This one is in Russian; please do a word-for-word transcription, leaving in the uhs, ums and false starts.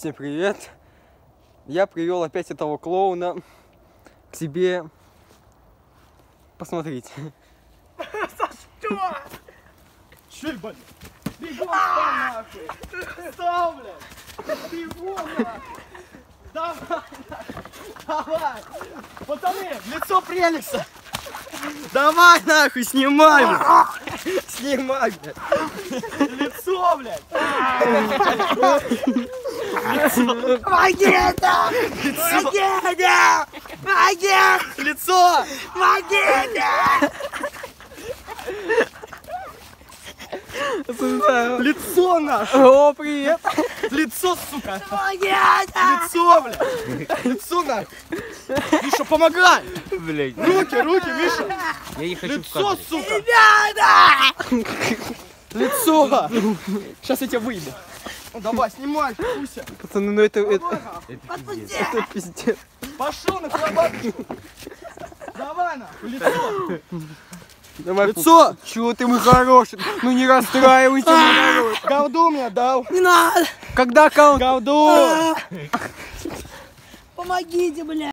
Всем привет! Я привел опять этого клоуна к себе посмотреть. За что? Че, блядь? Бегом нахуй! Что, блядь? Бегом нахуй! Давай! Давай! Пацаны, лицо Прелекса! Давай нахуй, снимай! Блядь. Снимай, блядь! Лицо, блядь! Магита! Магита! Магита! Лицо! Магита! Лицо наше! О, привет! Лицо, сука! Магита! Лицо, блядь! Лицо нахуй! Миша, помогай! Блять, Руки, руки, Миша! я не хочу в Лицо, кадре. сука! Ребята! Лицо! Сейчас я тебя выебу. Ну, давай, снимай, Куся. Пацаны, ну это, это, Отпусти! это пиздец. Пошел на колобаточку. Давай нахуй, лицо. Давай, Лицо! чего ты, мой хороший? Ну не расстраивайся, мой хороший. Говду мне дал. Не надо! Когда аккаунт? Говду. Помогите, блядь!